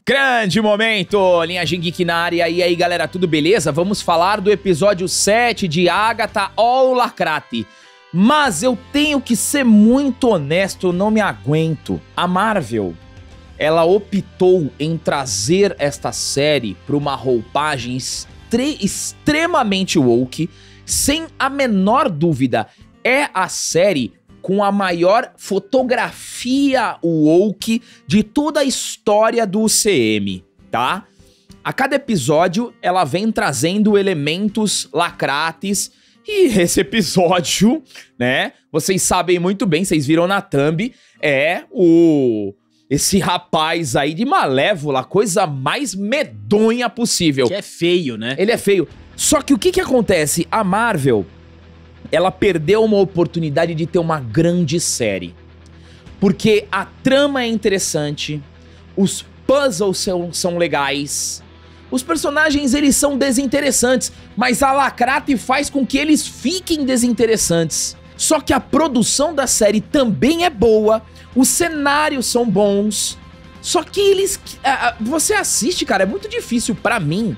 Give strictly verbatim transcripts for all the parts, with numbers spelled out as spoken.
Grande momento, Linhagem Geek na área. E aí, galera, tudo beleza? Vamos falar do episódio sete de Agatha All Lacrate. Mas eu tenho que ser muito honesto, não me aguento. A Marvel, ela optou em trazer esta série para uma roupagem estre- extremamente woke, sem a menor dúvida. É a série com a maior fotografia woke de toda a história do U C M, tá? A cada episódio, ela vem trazendo elementos lacrates, e esse episódio, né, vocês sabem muito bem, vocês viram na thumb, é o... esse rapaz aí de Malévola, a coisa mais medonha possível. Que é feio, né? Ele é feio. Só que o que que acontece? A Marvel, ela perdeu uma oportunidade de ter uma grande série. Porque a trama é interessante, os puzzles são, são legais, os personagens eles são desinteressantes, mas a Lacrate faz com que eles fiquem desinteressantes. Só que a produção da série também é boa, os cenários são bons, só que eles... Uh, você assiste, cara, é muito difícil pra mim,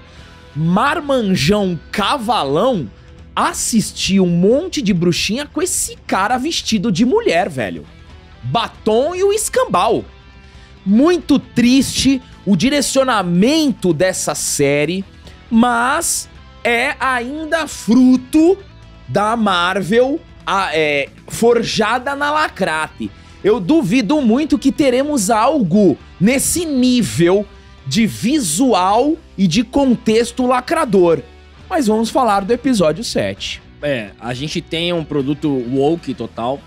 marmanjão cavalão, assistir um monte de bruxinha com esse cara vestido de mulher, velho. Batom e o escambau. Muito triste o direcionamento dessa série, mas é ainda fruto da Marvel a, é, forjada na Lacrate. Eu duvido muito que teremos algo nesse nível de visual e de contexto lacrador. Mas vamos falar do episódio sete. É, a gente tem um produto woke total,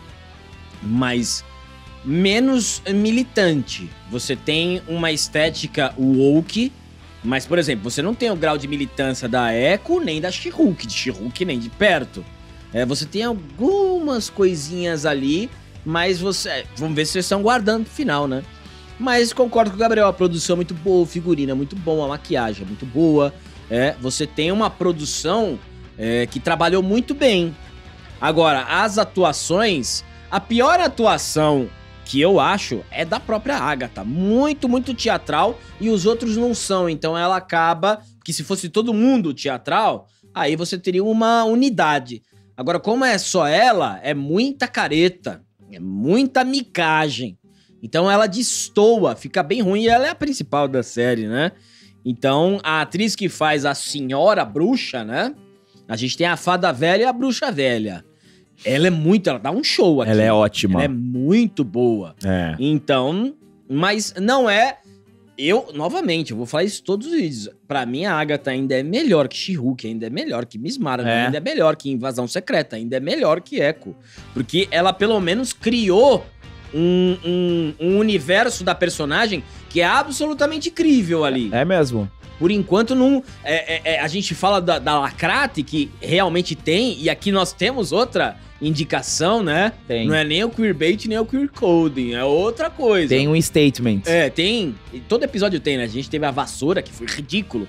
mas menos militante. Você tem uma estética woke, mas, por exemplo, você não tem o grau de militância da Echo, nem da She-Hulk, de She-Hulk nem de perto. É, você tem algumas coisinhas ali, mas você... Vamos ver se vocês estão guardando pro final, né? Mas concordo com o Gabriel, a produção é muito boa, o figurino é muito bom, a maquiagem é muito boa. É, você tem uma produção é, que trabalhou muito bem. Agora, as atuações, a pior atuação que eu acho é da própria Agatha. Muito, muito teatral, e os outros não são. Então ela acaba, que se fosse todo mundo teatral, aí você teria uma unidade. Agora, como é só ela, é muita careta, é muita micagem. Então ela destoa, fica bem ruim, e ela é a principal da série, né? Então, a atriz que faz a senhora bruxa, né? A gente tem a fada velha e a bruxa velha. Ela é muito... Ela dá um show aqui. Ela é ótima. Ela é muito boa. É. Então, mas não é... Eu, novamente, eu vou falar isso todos os vídeos. Pra mim, a Agatha ainda é melhor que She-Hulk, ainda é melhor que Miss Marvel, é. ainda é melhor que Invasão Secreta, ainda é melhor que Echo. Porque ela, pelo menos, criou um, um, um universo da personagem que é absolutamente incrível ali. É mesmo. Por enquanto, não, é, é, é, a gente fala da, da Lacrate, que realmente tem, e aqui nós temos outra indicação, né? Tem. Não é nem o queerbait, nem o queer coding, é outra coisa. Tem um statement. É, tem. Todo episódio tem, né? A gente teve a vassoura, que foi ridículo,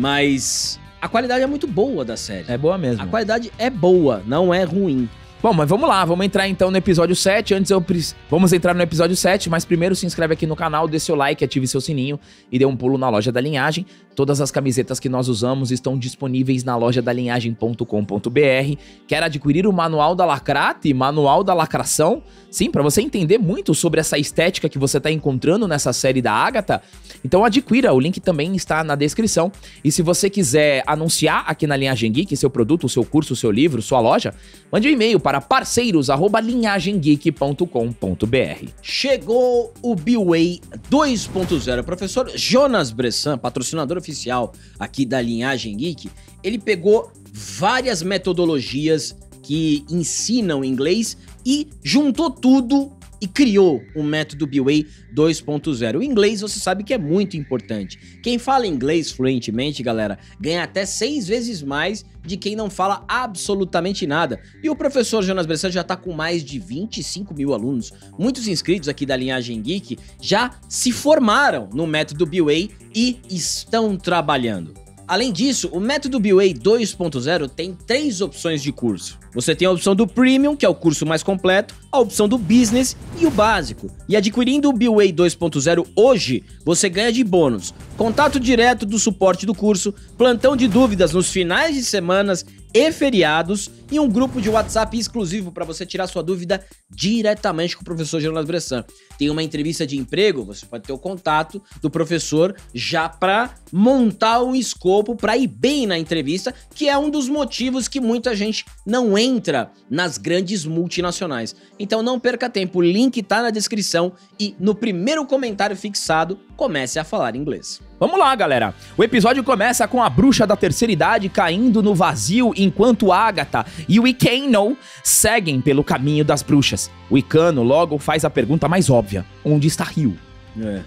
mas a qualidade é muito boa da série. É boa mesmo. A qualidade é boa, não é ruim. Bom, mas vamos lá, vamos entrar então no episódio sete. Antes eu preciso... Vamos entrar no episódio sete, mas primeiro se inscreve aqui no canal, dê seu like, ative seu sininho e dê um pulo na loja da Linhagem. Todas as camisetas que nós usamos estão disponíveis na loja da linhagem ponto com ponto br. Quer adquirir o manual da Lacrate, manual da lacração? Sim, para você entender muito sobre essa estética que você tá encontrando nessa série da Agatha, então adquira, o link também está na descrição. E se você quiser anunciar aqui na Linhagem Geek seu produto, o seu curso, o seu livro, sua loja, mande um e-mail para parceiros arroba linhagem geek ponto com ponto br. Chegou o B-Way dois ponto zero. Professor Jonas Bressan, patrocinador oficial aqui da Linhagem Geek, ele pegou várias metodologias que ensinam inglês e juntou tudo e criou o método B-Way dois ponto zero. O inglês você sabe que é muito importante. Quem fala inglês fluentemente, galera, ganha até seis vezes mais de quem não fala absolutamente nada. E o professor Jonas Bressan já tá com mais de vinte e cinco mil alunos. Muitos inscritos aqui da Linhagem Geek já se formaram no método B-Way e estão trabalhando. Além disso, o método B W A dois ponto zero tem três opções de curso. Você tem a opção do Premium, que é o curso mais completo, a opção do Business e o básico. E adquirindo o B W A dois ponto zero hoje, você ganha de bônus contato direto do suporte do curso, plantão de dúvidas nos finais de semanas e feriados e um grupo de WhatsApp exclusivo para você tirar sua dúvida diretamente com o professor Jonas Bressan. Tem uma entrevista de emprego, você pode ter o contato do professor já para montar um escopo para ir bem na entrevista, que é um dos motivos que muita gente não entra nas grandes multinacionais. Então não perca tempo, o link tá na descrição e no primeiro comentário fixado, comece a falar inglês. Vamos lá, galera. O episódio começa com a bruxa da terceira idade caindo no vazio enquanto Agatha e o Icano seguem pelo caminho das bruxas. O Icano logo faz a pergunta mais óbvia: onde está Rio? É.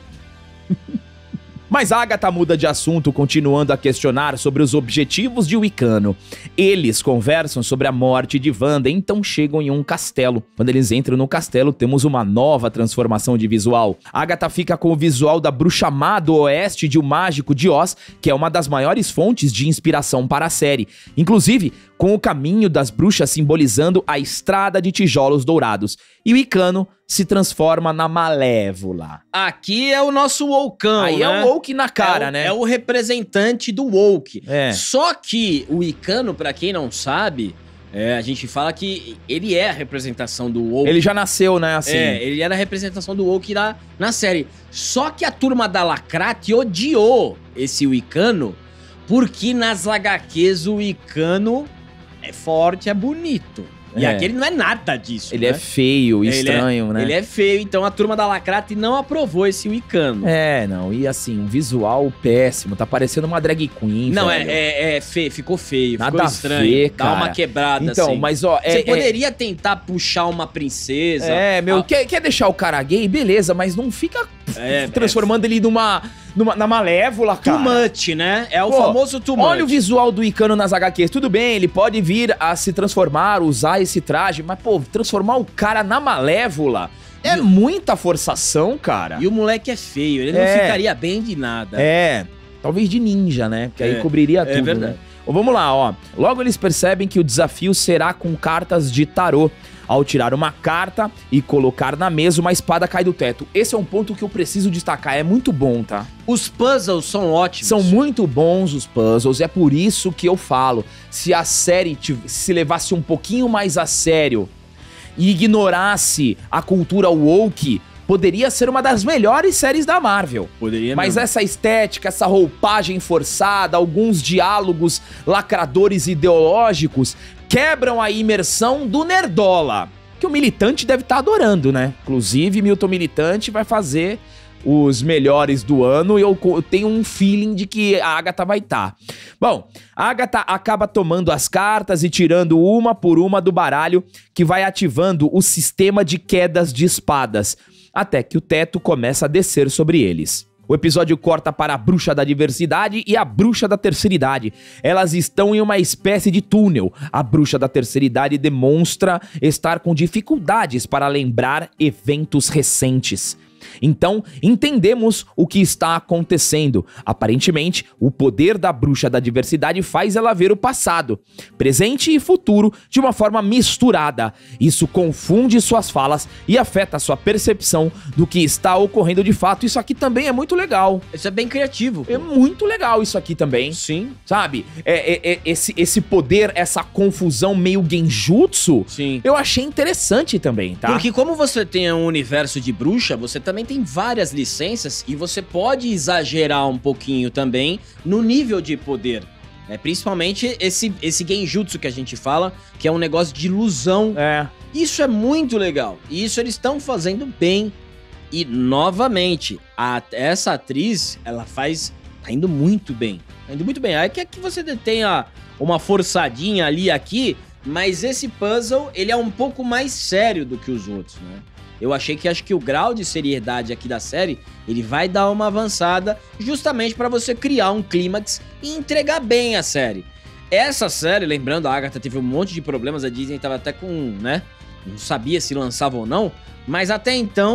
Mas Agatha muda de assunto, continuando a questionar sobre os objetivos de Wicano. Eles conversam sobre a morte de Wanda, então chegam em um castelo. Quando eles entram no castelo, temos uma nova transformação de visual. Agatha fica com o visual da bruxa má do oeste de O Mágico de Oz, que é uma das maiores fontes de inspiração para a série. Inclusive, com o caminho das bruxas simbolizando a estrada de tijolos dourados. E o Wicano se transforma na Malévola. Aqui é o nosso Wokão, Aí né? é o Woke na cara, é o, né? É o representante do Woke. É. Só que o Icano, pra quem não sabe, é, a gente fala que ele é a representação do Woke. Ele já nasceu, né, assim. É, ele era a representação do Woke na, na série. Só que a turma da Lacrate odiou esse Wicano, porque nas agá quês o Wicano é forte, é bonito. E É. aqui ele não é nada disso, Ele né? é feio, Ele estranho, é, né? Ele é feio, então a turma da Lacrate não aprovou esse Wicano. É, não, e assim, um visual péssimo, tá parecendo uma drag queen, Não, é, velho. é, é feio, ficou feio, Nada ficou a estranho. ver, Dá cara. uma quebrada, Então, assim. mas ó, é... Você é- poderia tentar puxar uma princesa. É, meu, Ah, quer, quer deixar o cara gay? Beleza, mas não fica É, transformando ele numa, numa na Malévola, Too cara. much, né? É o Pô, famoso too much. Olha o visual do Icano nas agá quês. Tudo bem, ele pode vir a se transformar, usar esse traje, mas, pô, transformar o cara na Malévola é E o- muita forçação, cara. E o moleque é feio, ele não É. ficaria bem de nada. É, talvez de ninja, né? Porque aí É, cobriria é tudo, verdade. né? Bom, vamos lá, ó. Logo eles percebem que o desafio será com cartas de tarô. Ao tirar uma carta e colocar na mesa, uma espada cai do teto. Esse é um ponto que eu preciso destacar, é muito bom, tá? Os puzzles são ótimos. São muito bons os puzzles, é por isso que eu falo, se a série tiv- se levasse um pouquinho mais a sério e ignorasse a cultura woke, poderia ser uma das melhores séries da Marvel. Poderia Mas mesmo. essa estética, essa roupagem forçada, alguns diálogos lacradores ideológicos quebram a imersão do nerdola, que o militante deve estar adorando, né? Inclusive, Milton Militante vai fazer os melhores do ano e eu, co- eu tenho um feeling de que a Agatha vai estar. Bom, a Agatha acaba tomando as cartas e tirando uma por uma do baralho, que vai ativando o sistema de quedas de espadas, até que o teto começa a descer sobre eles. O episódio corta para a bruxa da diversidade e a bruxa da terceira idade. Elas estão em uma espécie de túnel. A bruxa da terceira idade demonstra estar com dificuldades para lembrar eventos recentes. Então, entendemos o que está acontecendo. Aparentemente, o poder da bruxa da diversidade faz ela ver o passado, presente e futuro de uma forma misturada. Isso confunde suas falas e afeta sua percepção do que está ocorrendo de fato. Isso aqui também é muito legal. Isso é bem criativo. É muito legal isso aqui também. Sim, Sabe? É, é- é- esse, esse poder, essa confusão meio genjutsu, sim. eu achei interessante também, tá? Porque como você tem um universo de bruxa, você também tem várias licenças e você pode exagerar um pouquinho também no nível de poder. É, principalmente esse, esse genjutsu que a gente fala, que é um negócio de ilusão. É. Isso é muito legal. E isso eles estão fazendo bem. E, novamente, a- essa atriz, ela faz... Tá indo muito bem. Tá indo muito bem. Aí que é que você tenha uma forçadinha ali e aqui, mas esse puzzle, ele é um pouco mais sério do que os outros, né? Eu achei que acho que o grau de seriedade aqui da série, ele vai dar uma avançada justamente pra você criar um clímax e entregar bem a série. Essa série, lembrando, a Agatha teve um monte de problemas, a Disney tava até com, né? Não sabia se lançava ou não, mas até então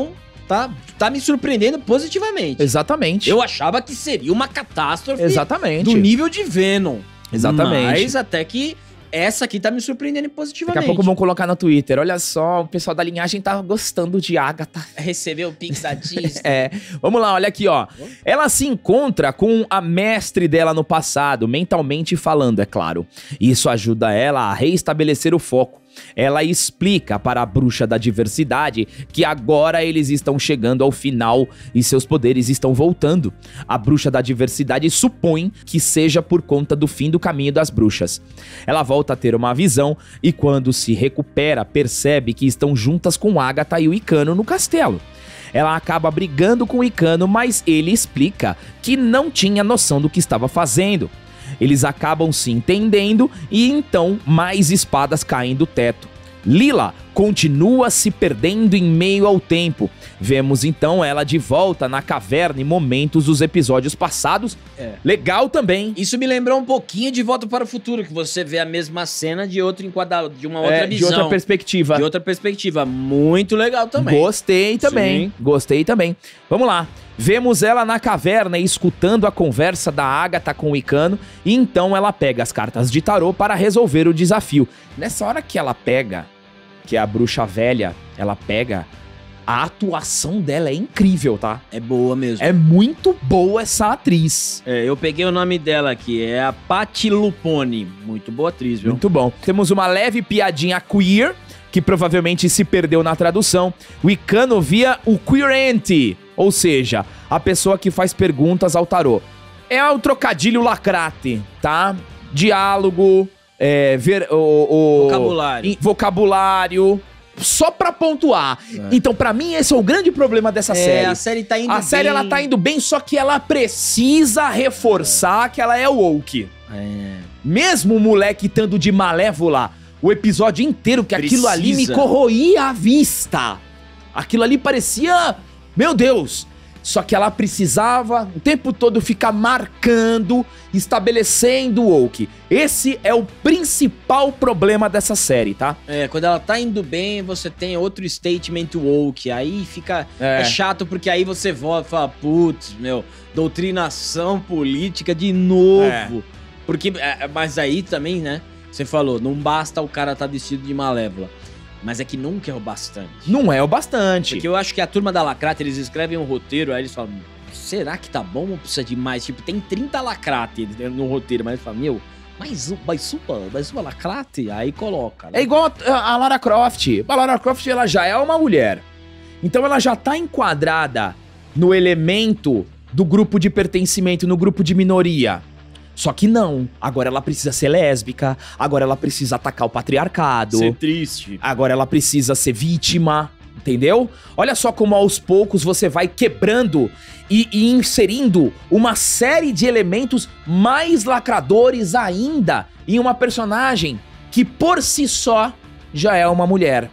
tá, tá me surpreendendo positivamente. Exatamente. Eu achava que seria uma catástrofe Exatamente. do nível de Venom. Exatamente. Mas até que essa aqui tá me surpreendendo positivamente. Daqui a pouco vão colocar no Twitter. Olha só, o pessoal da linhagem tá gostando de Agatha. Recebeu o Pix da Disney. É, vamos lá, olha aqui, ó. Ela se encontra com a mestre dela no passado, mentalmente falando, é claro. Isso ajuda ela a reestabelecer o foco. Ela explica para a bruxa da diversidade que agora eles estão chegando ao final e seus poderes estão voltando. A bruxa da diversidade supõe que seja por conta do fim do caminho das bruxas. Ela volta a ter uma visão e quando se recupera percebe que estão juntas com Agatha e o Icano no castelo. Ela acaba brigando com o Icano, mas ele explica que não tinha noção do que estava fazendo. Eles acabam se entendendo e então mais espadas caem do teto. Lila continua se perdendo em meio ao tempo. Vemos então ela de volta na caverna em momentos dos episódios passados. É. Legal também. Isso me lembrou um pouquinho de Volta para o Futuro, que você vê a mesma cena de outro enquadrado, de uma outra É, visão. de outra perspectiva. De outra perspectiva. Muito legal também. Gostei também. Sim. Gostei também. Vamos lá. Vemos ela na caverna escutando a conversa da Agatha com o Icano e então ela pega as cartas de tarô para resolver o desafio. Nessa hora que ela pega, que é a bruxa velha, ela pega, a atuação dela é incrível, tá? É boa mesmo. É muito boa essa atriz. É, eu peguei o nome dela aqui, é a Patti Lupone. Muito boa atriz, viu? Muito bom. Temos uma leve piadinha queer, que provavelmente se perdeu na tradução. O Icano via o queerente, ou seja, a pessoa que faz perguntas ao tarô. É o trocadilho lacrate, tá? Diálogo, é, ver, o, o, Vocabulário. em- vocabulário, só pra pontuar. Então, pra mim, esse é o grande problema dessa É, série. a série tá indo A série, bem. ela tá indo bem, só que ela precisa reforçar que ela é woke. É. Mesmo o moleque estando de Malévola, o episódio inteiro, que aquilo ali me Precisa. corroía a vista. Aquilo ali parecia... Meu Deus! Só que ela precisava o tempo todo ficar marcando, estabelecendo o woke. Esse é o principal problema dessa série, tá? É, quando ela tá indo bem, você tem outro statement woke. Aí fica... É. É, chato, porque aí você volta e fala, putz, meu, doutrinação política de novo. É. Porque, é, mas aí também, né, você falou, não basta o cara tá vestido de Malévola. Mas é que nunca é o bastante. Não é o bastante. Porque eu acho que a turma da Lacrate, eles escrevem um roteiro, aí eles falam, será que tá bom ou precisa de mais? Tipo, tem trinta Lacrate no roteiro, mas eles falam, meu, mais, um, mais uma, mais uma Lacrate? Aí coloca. Né? É igual a, a Lara Croft. A Lara Croft, ela já é uma mulher. Então ela já tá enquadrada no elemento do grupo de pertencimento, no grupo de minoria. Só que não. Agora ela precisa ser lésbica. Agora ela precisa atacar o patriarcado. Ser triste. Agora ela precisa ser vítima. Entendeu? Olha só como aos poucos você vai quebrando e, e inserindo uma série de elementos mais lacradores ainda em uma personagem que por si só já é uma mulher.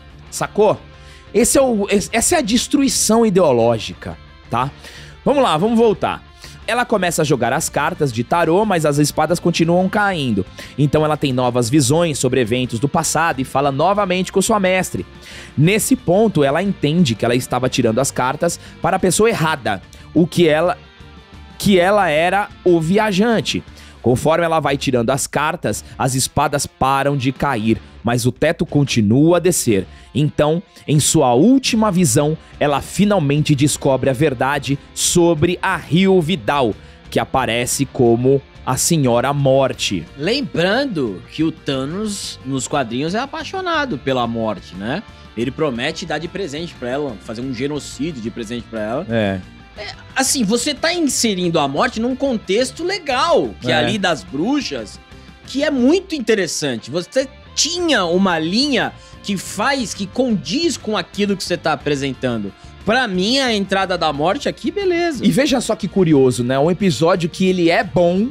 Sacou? Esse é o, esse- essa é a destruição ideológica, tá? Vamos lá, vamos voltar. Ela começa a jogar as cartas de tarô, mas as espadas continuam caindo. Então ela tem novas visões sobre eventos do passado e fala novamente com sua mestre. Nesse ponto, ela entende que ela estava tirando as cartas para a pessoa errada, o que ela que ela era o viajante. Conforme ela vai tirando as cartas, as espadas param de cair, mas o teto continua a descer. Então, em sua última visão, ela finalmente descobre a verdade sobre a Rio Vidal, que aparece como a Senhora Morte. Lembrando que o Thanos, nos quadrinhos, é apaixonado pela morte, né? Ele promete dar de presente pra ela, fazer um genocídio de presente pra ela. É. Assim, você tá inserindo a morte num contexto legal, que é, É. ali das bruxas, que é muito interessante. Você tinha uma linha que faz, que condiz com aquilo que você tá apresentando. Pra mim, a entrada da morte aqui, beleza. E veja só que curioso, né? Um episódio que ele é bom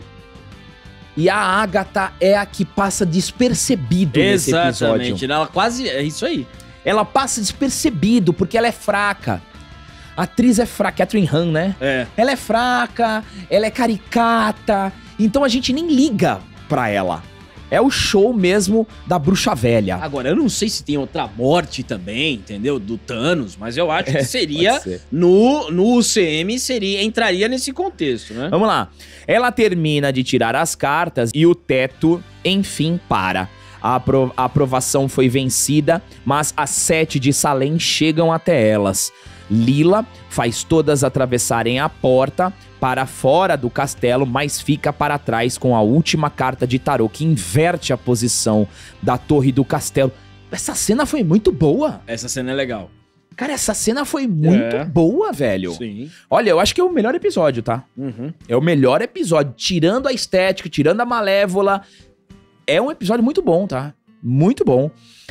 e a Agatha é a que passa despercebido nesse episódio. Exatamente, ela quase, é isso aí. Ela passa despercebido porque ela é fraca. A atriz é fraca, Catherine Hahn, né? É. Ela é fraca, ela é caricata, então a gente nem liga pra ela. É o show mesmo da bruxa velha. Agora, eu não sei se tem outra morte também, entendeu? Do Thanos, mas eu acho que seria, ser. no, no U C M, seria, entraria nesse contexto, né? Vamos lá. Ela termina de tirar as cartas e o teto, enfim, para. A, apro a aprovação foi vencida, mas as sete de Salem chegam até elas. Lila faz todas atravessarem a porta para fora do castelo, mas fica para trás com a última carta de tarô, que inverte a posição da torre do castelo. Essa cena foi muito boa. Essa cena é legal. Cara, essa cena foi muito É. boa, velho. Sim. Olha, eu acho que é o melhor episódio, tá? Uhum. É o melhor episódio, tirando a estética, tirando a Malévola. É um episódio muito bom, tá? Muito bom.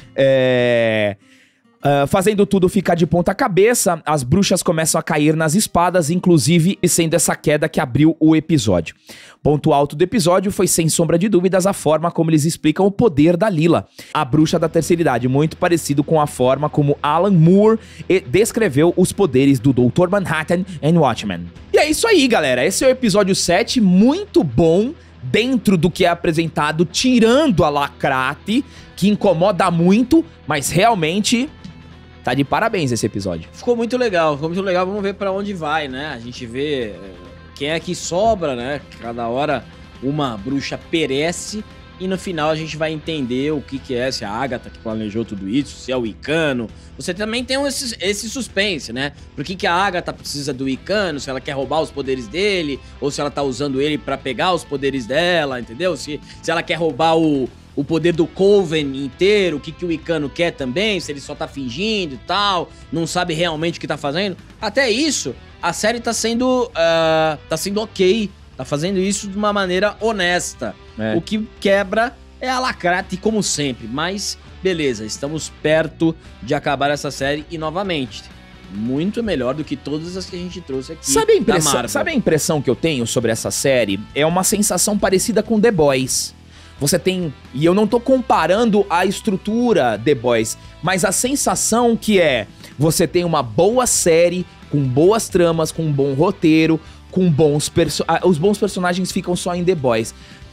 É... Uh, fazendo tudo ficar de ponta cabeça, as bruxas começam a cair nas espadas, inclusive sendo essa queda que abriu o episódio. Ponto alto do episódio foi, sem sombra de dúvidas, a forma como eles explicam o poder da Lila, a bruxa da terceira idade, muito parecido com a forma como Alan Moore descreveu os poderes do doutor Manhattan em Watchmen. E é isso aí, galera. Esse é o episódio sete, muito bom dentro do que é apresentado, tirando a Lacrate, que incomoda muito, mas realmente... Tá de parabéns esse episódio. Ficou muito legal, ficou muito legal. Vamos ver pra onde vai, né? A gente vê é, quem é que sobra, né? Cada hora uma bruxa perece e no final a gente vai entender o que que é, se a Agatha que planejou tudo isso, se é o Icano. Você também tem esse, esse suspense, né? Por que que a Agatha precisa do Icano, se ela quer roubar os poderes dele, ou se ela tá usando ele pra pegar os poderes dela, entendeu? Se, se ela quer roubar o... o poder do Coven inteiro, o que, que o Icano quer também, se ele só tá fingindo e tal, não sabe realmente o que tá fazendo. Até isso, a série tá sendo, uh, tá sendo ok, tá fazendo isso de uma maneira honesta. É. O que quebra é a Lacrate, como sempre, mas beleza, estamos perto de acabar essa série e, novamente, muito melhor do que todas as que a gente trouxe aqui. Sabe a da impressão, Marvel. sabe a impressão que eu tenho sobre essa série? É uma sensação parecida com The Boys. Você tem, e eu não tô comparando a estrutura The Boys, mas a sensação que é, você tem uma boa série, com boas tramas, com um bom roteiro, com bons personagens, os bons personagens ficam só em The Boys,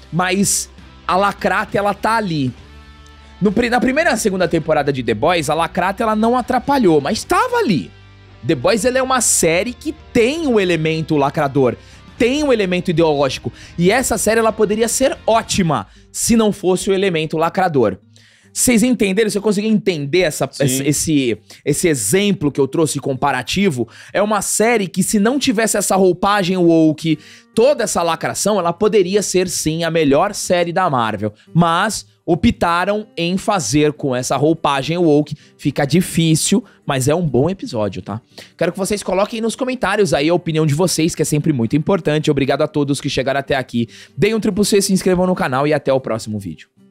mas a Lacrate, ela tá ali. No, na primeira e segunda temporada de The Boys, a Lacrate, ela não atrapalhou, mas tava ali. The Boys, ela é uma série que tem o elemento lacrador, tem um elemento ideológico. E essa série, ela poderia ser ótima se não fosse o elemento lacrador. Vocês entenderam? Você conseguiu entender essa, esse, esse, esse exemplo que eu trouxe comparativo? É uma série que, se não tivesse essa roupagem woke, toda essa lacração, ela poderia ser, sim, a melhor série da Marvel. Mas optaram em fazer com essa roupagem woke. Fica difícil, mas é um bom episódio, tá? Quero que vocês coloquem nos comentários aí a opinião de vocês, que é sempre muito importante. Obrigado a todos que chegaram até aqui. Deem um triplo C, se inscrevam no canal e até o próximo vídeo.